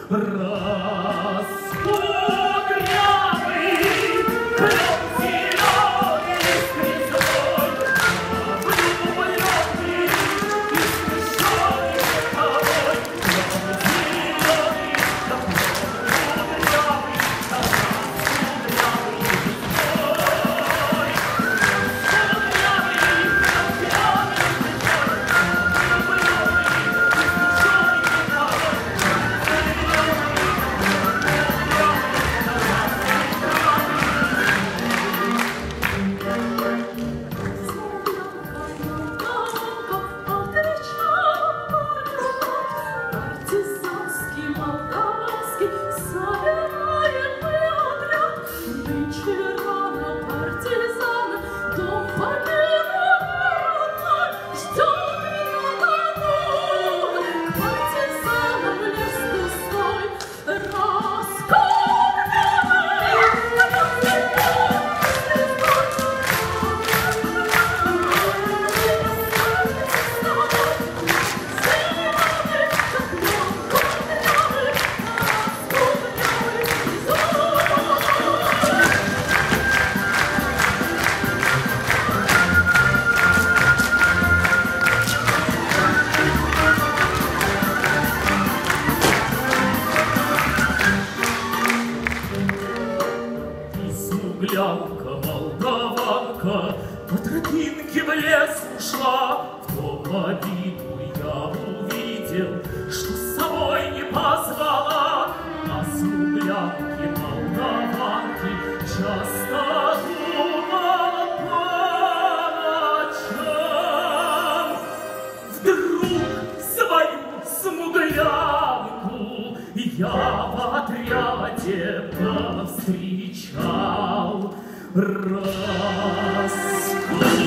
Смуглянка, молдаванка по тропинке в лес ушла. В том обиду я увидел, что с собой не позвала. О смуглянке, молдаванке часто думала по ночам. Вдруг свою смуглянку я в отряде повстречал. Раз